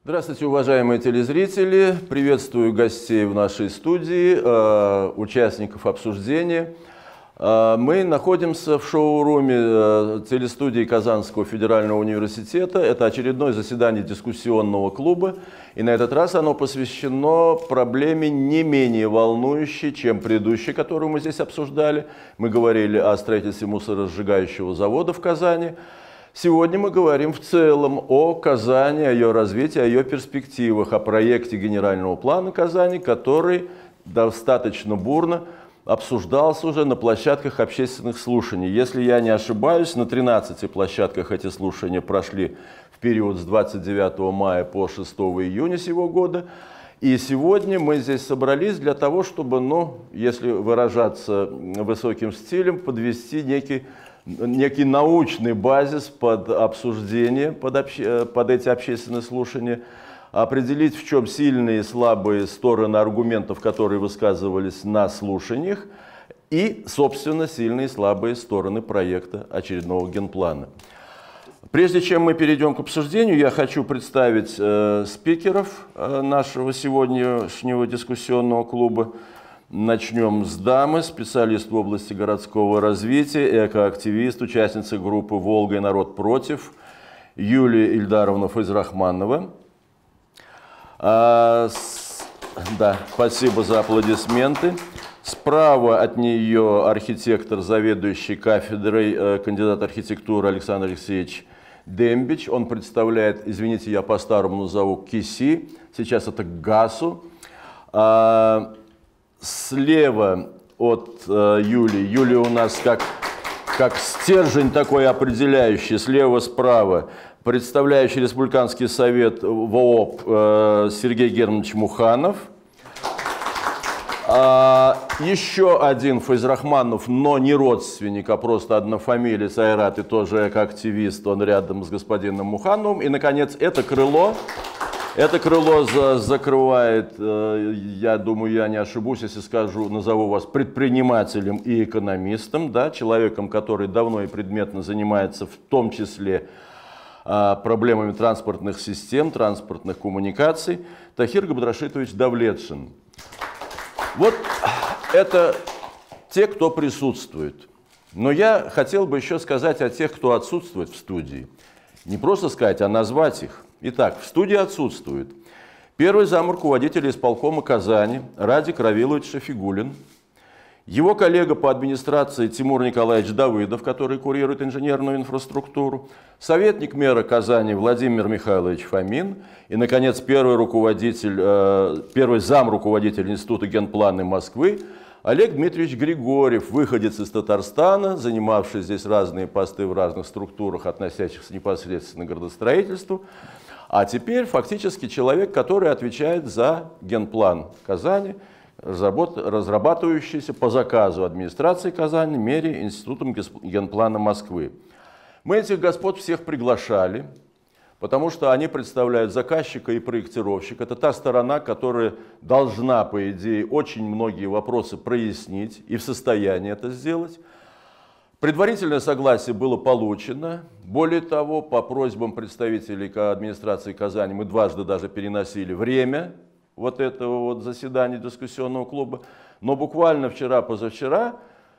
Здравствуйте, уважаемые телезрители! Приветствую гостей в нашей студии, участников обсуждения. Мы находимся в шоу-руме телестудии Казанского федерального университета. Это очередное заседание дискуссионного клуба. И на этот раз оно посвящено проблеме не менее волнующей, чем предыдущей, которую мы здесь обсуждали. Мы говорили о строительстве мусоросжигающего завода в Казани. Сегодня мы говорим в целом о Казани, о ее развитии, о ее перспективах, о проекте генерального плана Казани, который достаточно бурно обсуждался уже на площадках общественных слушаний. Если я не ошибаюсь, на 13 площадках эти слушания прошли в период с 29 мая по 6 июня сего года. И сегодня мы здесь собрались для того, чтобы, если выражаться высоким стилем, подвести некий научный базис под обсуждение, под эти общественные слушания, определить, в чем сильные и слабые стороны аргументов, которые высказывались на слушаниях, и, собственно, сильные и слабые стороны проекта очередного генплана. Прежде чем мы перейдем к обсуждению, я хочу представить спикеров нашего сегодняшнего дискуссионного клуба. Начнем с дамы, специалист в области городского развития, экоактивист, участница группы «Волга и народ против» Юлия Ильдаровна Файзрахманова. Да, спасибо за аплодисменты. Справа от нее архитектор, заведующий кафедрой, кандидат архитектуры Александр Алексеевич Дембич. Он представляет, извините, я по-старому назову, КИСИ, сейчас это ГАСУ. Слева от Юлии, Юлия у нас как стержень такой определяющий, слева-справа, представляющий Республиканский совет ВООП Сергей Германович Муханов. Еще один Файзрахманов, но не родственник, а просто однофамилец, Айрат, и тоже экоактивист, он рядом с господином Мухановым. И, наконец, это крыло закрывает, я думаю, я не ошибусь, если назову вас предпринимателем и экономистом, да, человеком, который давно и предметно занимается в том числе проблемами транспортных систем, транспортных коммуникаций, Тахир Габдрашитович Давлетшин. Вот это те, кто присутствует. Но я хотел бы еще сказать о тех, кто отсутствует в студии. Не просто сказать, а назвать их. Итак, в студии отсутствует первый зам руководителя исполкома Казани Радик Равилович Шафигуллин, его коллега по администрации Тимур Николаевич Давыдов, который курирует инженерную инфраструктуру, советник мэра Казани Владимир Михайлович Фомин и, наконец, первый зам руководителя Института генплана Москвы Олег Дмитриевич Григорьев, выходец из Татарстана, занимавший здесь разные посты в разных структурах, относящихся непосредственно к градостроительству, а теперь фактически человек, который отвечает за генплан Казани, разрабатывающийся по заказу администрации Казани, мэре, Институтом генплана Москвы. Мы этих господ всех приглашали, потому что они представляют заказчика и проектировщика. Это та сторона, которая должна, по идее, очень многие вопросы прояснить и в состоянии это сделать. Предварительное согласие было получено. Более того, по просьбам представителей администрации Казани мы дважды даже переносили время вот этого заседания дискуссионного клуба. Но буквально вчера-позавчера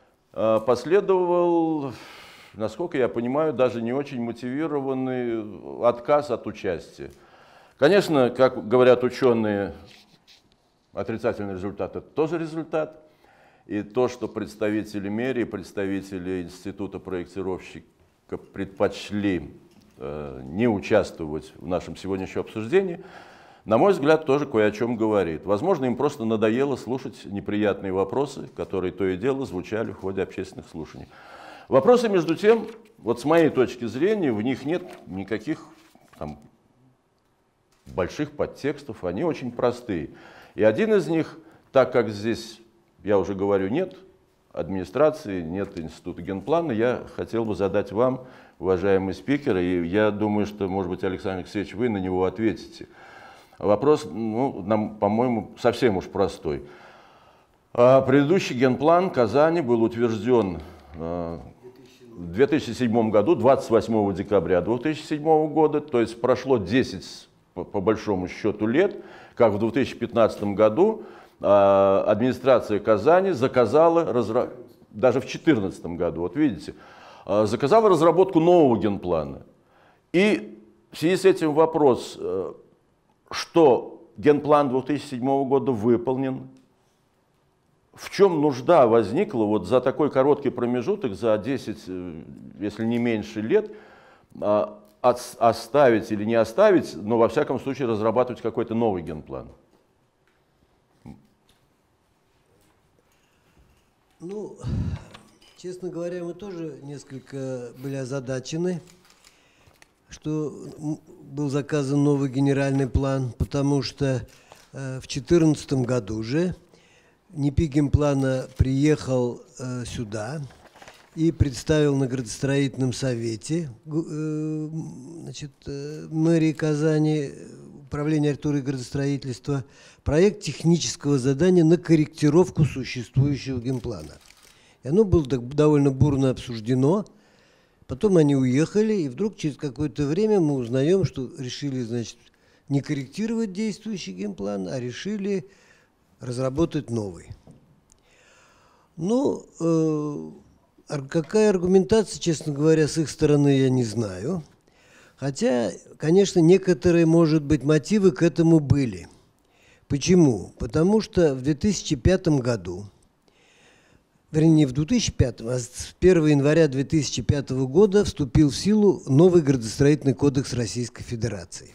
последовал, насколько я понимаю, даже не очень мотивированный отказ от участия. Конечно, как говорят ученые, отрицательный результат – это тоже результат. И то, что представители мэрии, представители Института проектировщика предпочли не участвовать в нашем сегодняшнем обсуждении, на мой взгляд, тоже кое о чем говорит. Возможно, им просто надоело слушать неприятные вопросы, которые то и дело звучали в ходе общественных слушаний. Вопросы, между тем, вот с моей точки зрения, в них нет никаких больших подтекстов, они очень простые. И один из них, так как здесь, я уже говорю, нет администрации, нет Института генплана, я хотел бы задать вам, уважаемый спикер, и я думаю, что, может быть, Александр Алексеевич, вы на него ответите. Вопрос, по-моему, совсем уж простой. Предыдущий генплан Казани был утвержден в 2007 году, 28 декабря 2007 года, то есть прошло 10 по большому счету лет, как в 2015 году администрация Казани заказала, даже в 2014 году, вот видите, заказала разработку нового генплана. И в связи с этим вопрос, что генплан 2007 года выполнен, в чем нужда возникла вот за такой короткий промежуток, за 10, если не меньше лет, оставить или не оставить, но во всяком случае разрабатывать какой-то новый генплан? Ну, честно говоря, мы тоже несколько были озадачены, что был заказан новый генеральный план, потому что в 2014 году же НИПИ генплана приехал сюда и представил на градостроительном совете мэрии Казани, управления архитектуры и градостроительства, проект технического задания на корректировку существующего генплана. И оно было довольно бурно обсуждено. Потом они уехали, и вдруг через какое-то время мы узнаем, что решили, значит, не корректировать действующий генплан, а решили разработать новый. Ну, какая аргументация, честно говоря, с их стороны, я не знаю. Хотя, конечно, некоторые, может быть, мотивы к этому были. Почему? Потому что в 2005 году, вернее, не в 2005, а с 1 января 2005 года вступил в силу новый градостроительный кодекс Российской Федерации.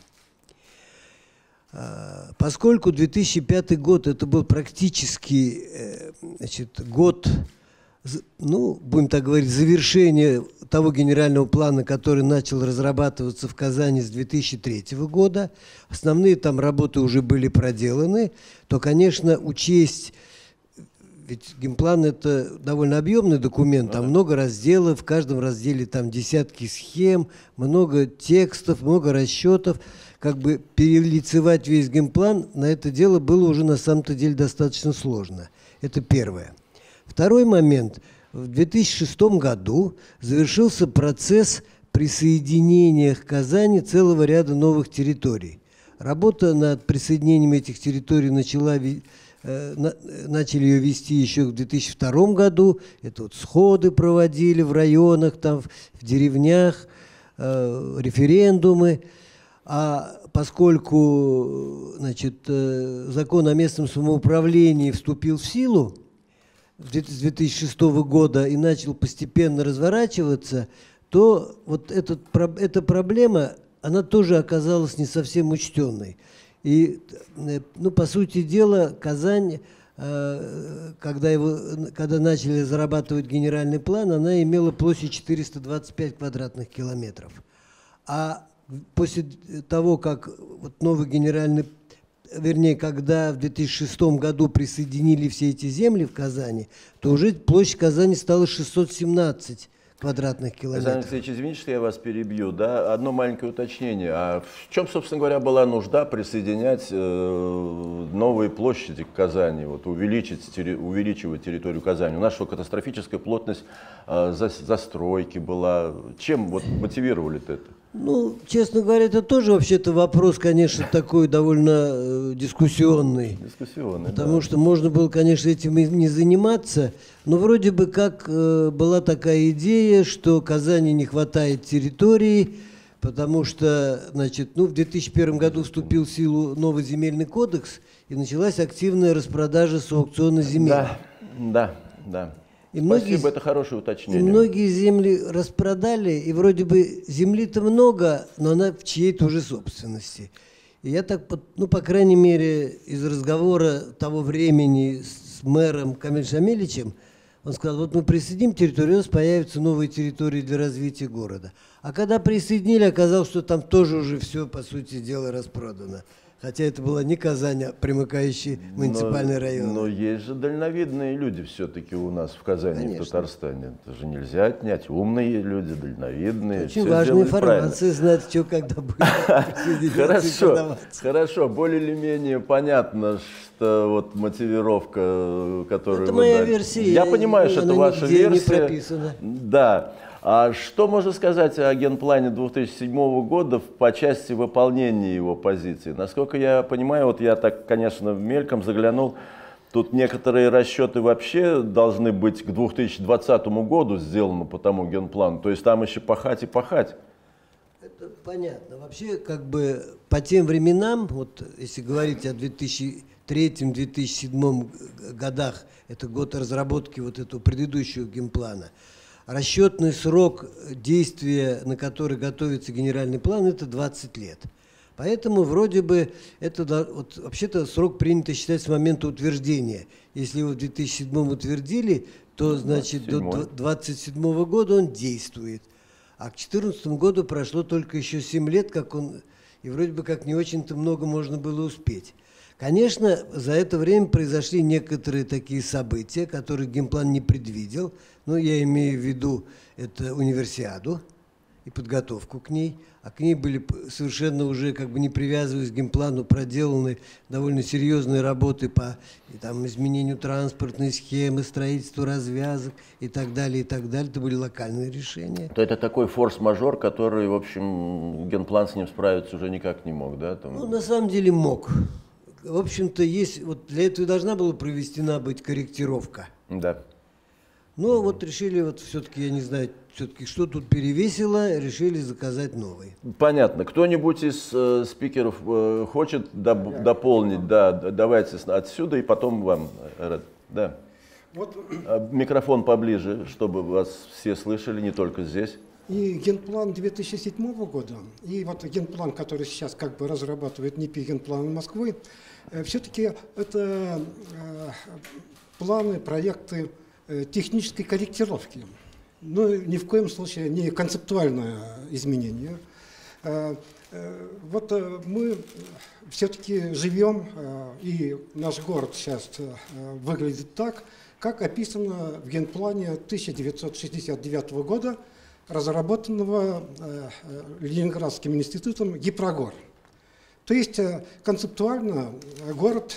Поскольку 2005 год это был практически год, ну, будем так говорить, завершения того генерального плана, который начал разрабатываться в Казани с 2003 года, основные там работы уже были проделаны, то, конечно, учесть, ведь генплан – это довольно объемный документ, там много разделов, в каждом разделе там десятки схем, много текстов, много расчетов. Как бы перелицевать весь генплан на это дело было уже на самом-то деле достаточно сложно. Это первое. Второй момент. В 2006 году завершился процесс присоединения к Казани целого ряда новых территорий. Работа над присоединением этих территорий начали ее вести еще в 2002 году. Это вот сходы проводили в районах, там, в деревнях, референдумы. А поскольку, значит, закон о местном самоуправлении вступил в силу с 2006 года и начал постепенно разворачиваться, то вот эта проблема, она тоже оказалась не совсем учтенной. И, ну, по сути дела, Казань, когда начали разрабатывать генеральный план, она имела площадь 425 квадратных километров. А после того, как вот новый генеральный, вернее, когда в 2006 году присоединили все эти земли в Казани, то уже площадь Казани стала 617 квадратных километров. Александр Алексеевич, извините, что я вас перебью. Да? Одно маленькое уточнение. А в чем, собственно говоря, была нужда присоединять новые площади к Казани, вот, увеличивать территорию Казани? У нас что, катастрофическая плотность застройки была? Чем вот мотивировали это? Ну, честно говоря, это тоже вообще-то вопрос, конечно, такой довольно дискуссионный. Дискуссионный, потому что можно было, конечно, этим и не заниматься, но вроде бы как была такая идея, что Казани не хватает территории, потому что, значит, ну, в 2001 году вступил в силу новый земельный кодекс, и началась активная распродажа с аукциона земель. Да. Спасибо, это хорошее уточнение. И многие земли распродали, и вроде бы земли-то много, но она в чьей-то уже собственности. И я так, ну, по крайней мере, из разговора того времени с мэром Камилем Шамилевичем, он сказал, вот мы присоединим территорию, у нас появятся новые территории для развития города. А когда присоединили, оказалось, что там тоже уже все, по сути дела, распродано. Хотя это была не Казань, а примыкающий муниципальный район. Но есть же дальновидные люди все-таки у нас в Казани, конечно, в Татарстане. Это же нельзя отнять. Умные люди, дальновидные. Очень важная информация, знать, что когда будет. Хорошо. Более или менее понятно, что вот мотивировка, которую это вы моя дали. версия. Я понимаю, что это ваша версия. Не прописана. Да. А что можно сказать о генплане 2007 года по части выполнения его позиций? Насколько я понимаю, вот я так, конечно, мельком заглянул, тут некоторые расчеты вообще должны быть к 2020 году сделаны по тому генплану, то есть там еще пахать и пахать. Это понятно. Вообще, как бы по тем временам, вот если говорить о 2003-2007 годах, это год разработки вот этого предыдущего генплана, расчетный срок действия, на который готовится генеральный план, это 20 лет. Поэтому вроде бы это вот, вообще-то срок принято считать с момента утверждения. Если его в 2007 утвердили, то значит до 2027 года он действует. А к 2014 году прошло только еще 7 лет, как он, и вроде бы как не очень-то много можно было успеть. Конечно, за это время произошли некоторые такие события, которые генплан не предвидел. Ну, я имею в виду это универсиаду и подготовку к ней. А к ней были совершенно уже, как бы не привязываясь к генплану, проделаны довольно серьезные работы по там, изменению транспортной схемы, строительству развязок и так далее, и так далее. Это были локальные решения. То это такой форс-мажор, который, в общем, генплан с ним справиться уже никак не мог, да? Там... Ну, на самом деле мог. В общем-то, есть, вот для этого должна была проведена быть корректировка. Да. Но вот решили, вот все-таки, я не знаю, все-таки что тут перевесило, решили заказать новый. Понятно. Кто-нибудь из спикеров хочет дополнить? Да, давайте отсюда и потом вам. Да. Вот. Микрофон поближе, чтобы вас все слышали, не только здесь. И генплан 2007 года, и вот генплан, который сейчас как бы разрабатывает НИПИ генплан Москвы, все-таки это планы, проекты технической корректировки. Но ни в коем случае не концептуальное изменение. Вот мы все-таки живем, и наш город сейчас выглядит так, как описано в генплане 1969 года, разработанного Ленинградским институтом «Гипрогор». То есть концептуально город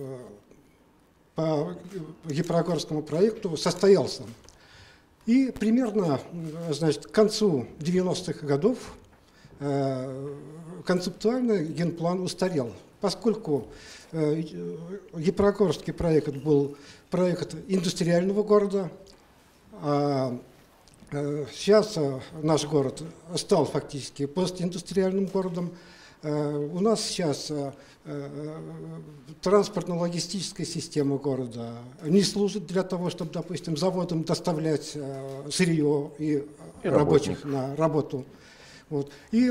по Гипрогорскому проекту состоялся. И примерно, значит, к концу 90-х годов концептуально генплан устарел, поскольку Гипрогорский проект был проект индустриального города, а сейчас наш город стал фактически постиндустриальным городом. У нас сейчас транспортно-логистическая система города не служит для того, чтобы, допустим, заводам доставлять сырье и рабочих на работу. Вот. И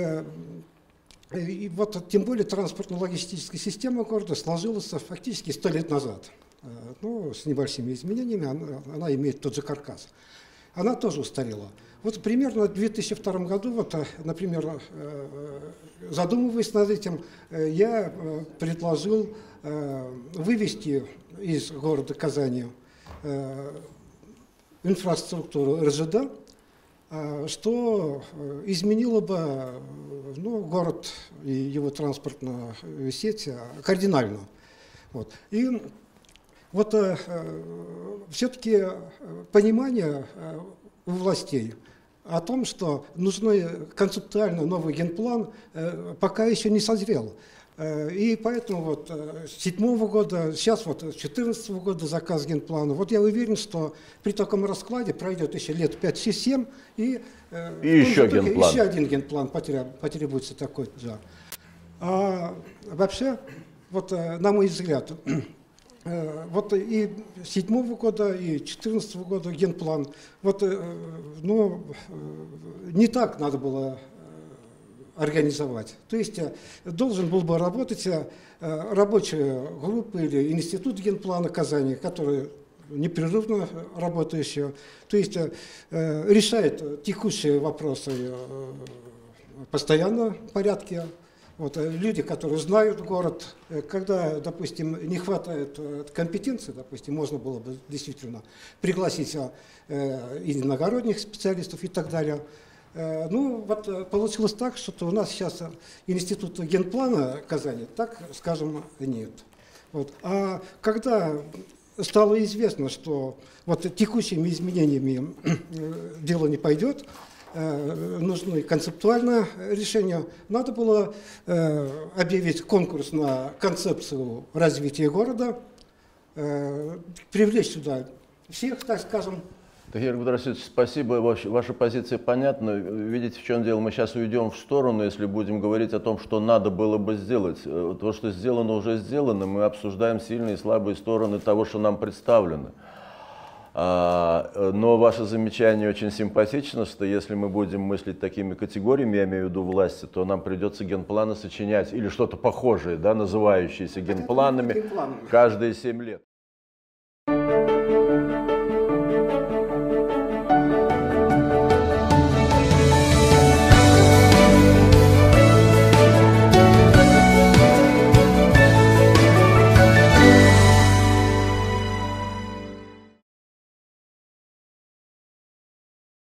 вот тем более транспортно-логистическая система города сложилась фактически 100 лет назад. Ну, с небольшими изменениями она имеет тот же каркас. Она тоже устарела. Вот примерно в 2002 году, вот, например, задумываясь над этим, я предложил вывести из города Казани инфраструктуру РЖД, что изменило бы город и его транспортную сеть кардинально. Вот. И вот все-таки понимание у властей о том, что нужен концептуально новый генплан, пока еще не созрел. И поэтому вот с 2007 года, сейчас вот с 2014 года заказ генплана. Вот я уверен, что при таком раскладе пройдет еще лет 5-7, и еще генплан. Еще один генплан потребуется такой. Да. А вообще, вот на мой взгляд, вот и 2007 года, и 2014 года генплан, вот, не так надо было организовать. То есть должен был бы работать рабочая группа или институт генплана Казани, который непрерывно работающий, то есть решает текущие вопросы в постоянном порядке. Вот, люди, которые знают город, когда, допустим, не хватает компетенции, допустим, можно было бы действительно пригласить иногородних специалистов и так далее. Ну, вот получилось так, что у нас сейчас института генплана Казани, так, скажем, нет. Вот. А когда стало известно, что вот текущими изменениями дело не пойдет, нужны концептуальное решение, надо было объявить конкурс на концепцию развития города, привлечь сюда всех, так скажем. Тахир Кудрасович, спасибо, ваша позиция понятна. Видите, в чем дело, мы сейчас уйдем в сторону, если будем говорить о том, что надо было бы сделать. То, что сделано, уже сделано, мы обсуждаем сильные и слабые стороны того, что нам представлено. Но ваше замечание очень симпатично, что если мы будем мыслить такими категориями, я имею в виду власти, то нам придется генпланы сочинять или что-то похожее, да, называющееся генпланами, каждые 7 лет.